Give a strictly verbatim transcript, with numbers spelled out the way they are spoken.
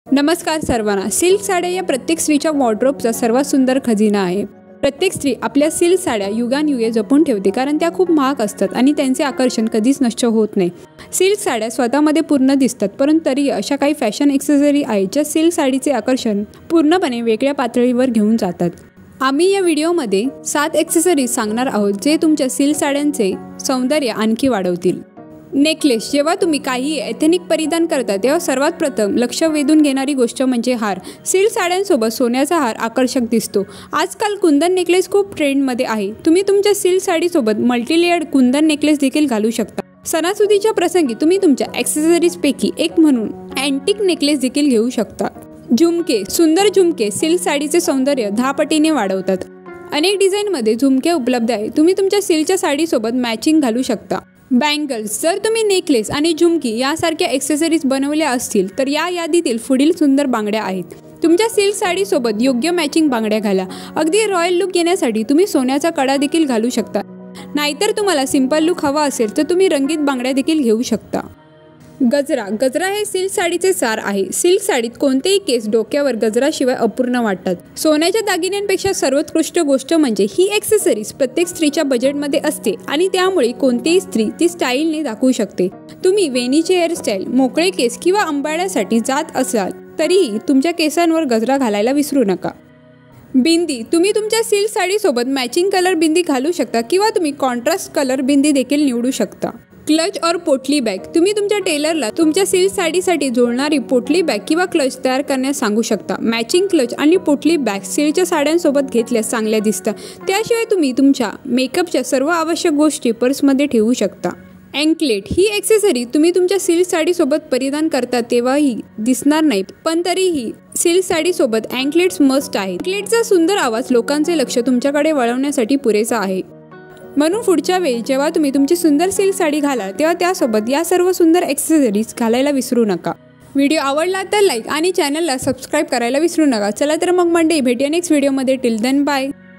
नमस्कार सर्वांना। सिल्क साड्या या प्रत्येक स्त्रीच्या वॉर्डरोबचा सर्वात सुंदर खजिना आहे। प्रत्येक स्त्री आपल्या सिल्क साड्या युगानयुगे जपून ठेवते, कारण त्या खूप महाग असतात आणि त्यांचे आकर्षण कधीच नष्ट होत नाही। सिल्क साड्या स्वतःमध्ये पूर्ण दिसतात, परंतु तरी अशा काही फॅशन एक्सेसरी आहेत ज्या सिल्क साडीचे आकर्षण पूर्णपणे वेगळ्या पातळीवर घेऊन जातात। आम्ही या व्हिडिओमध्ये सात एक्सेसरीज सांगणार आहोत जे तुमच्या सिल्क साड्यांचे सौंदर्य आणखी वाढवतील। नेकलेस। जेव्हा तुम्ही काही एथनिक परिधान करता तेव्हा सर्वात प्रथम लक्ष वेधून घेणारी गोष्ट म्हणजे हार। सिल्क साड्यांसोबत सोन्याचा हार आकर्षक दिसतो। आजकाल कुंदन नेकलेस खूप ट्रेंडमध्ये आहे। तुम्ही तुमच्या सिल्क साडीसोबत मल्टीलेयर्ड कुंदन नेकलेस देखील घालू शकता। सणासुदीच्या प्रसंगी तुम्ही तुमच्या एक्सेसरीजपैकी एक म्हणून अँटिक नेकलेस देखील घेऊ शकता। झुमके। सुंदर झुमके सिल्क साडीचे सौंदर्य दहा पटीने वाढवतात। अनेक डिझाईनमध्ये झुमके उपलब्ध आहेत, तुम्ही तुमच्या सिल्कच्या साडीसोबत मॅचिंग घालू शकता। बँगल्स। जर तुम्ही नेकलेस आणि झुमकी यासारख्या एक्सेसरीज बनवल्या असतील तर या यादीतील पुढील सुंदर बांगड्या आहेत। तुमच्या सिल्क साडीसोबत योग्य मॅचिंग बांगड्या घाला। अगदी रॉयल लुक येण्यासाठी तुम्ही सोन्याचा कडा देखील घालू शकता, नाहीतर तुम्हाला सिंपल लुक हवा असेल तर तुम्ही रंगीत बांगड्या देखील घेऊ शकता। गजरा। गजरा हे सिल्क साडीचे सार आहे। सिल्क साडीत कोणतेही केस डोक्यावर गजराशिवाय अपूर्ण वाटतात। सोन्याच्या दागिन्यांपेक्षा सर्वोत्कृष्ट गोष्ट म्हणजे ही एक्सेसरीज प्रत्येक स्त्रीच्या बजेटमध्ये असते आणि त्यामुळे कोणतीही स्त्री ती स्टाईलने दाखवू शकते। तुम्ही वेणीचे हेअरस्टाईल, मोकळे केस किंवा अंबाड्यासाठी जात असाल तरीही तुमच्या केसांवर गजरा घालायला विसरू नका। बिंदी। तुम्ही तुमच्या सिल्क साडीसोबत मॅचिंग कलर बिंदी घालू शकता किंवा तुम्ही कॉन्ट्रास्ट कलर बिंदी देखील निवडू शकता। क्लच और पोटली बॅग। तुम्ही तुमच्या टेलरला तुमच्या सिल्क साडीसाठी जोडणारी पोटली बॅग किंवा क्लच तयार करण्यास सांगू शकता। मॅचिंग क्लच आणि पोटली बॅग सिल्कच्या साड्यांसोबत घेतल्यास चांगल्या दिसतात। त्याशिवाय तुम्ही तुमच्या मेकअपच्या सर्व आवश्यक गोष्टी पर्समध्ये ठेवू शकता। अँकलेट। ही एक्सेसरी तुम्ही तुमच्या सिल्क साडीसोबत परिधान करता तेव्हाही दिसणार नाही, पण तरीही सिल्क साडीसोबत अँकलेट्स मस्ट आहे। अँकलेटचा सुंदर आवाज लोकांचे लक्ष तुमच्याकडे वळवण्यासाठी पुरेसा आहे। म्हणून पुढच्या वेळी जेव्हा तुम्ही तुमची सुंदर सिल्क साडी घालाल तेव्हा त्यासोबत या सर्व सुंदर एक्सेसरीज घालायला विसरू नका। व्हिडिओ आवडला तर लाईक आणि चॅनलला सबस्क्राईब करायला विसरू नका। चला तर मग मंडळी, भेटूया नेक्स्ट व्हिडिओमध्ये। Till then bye.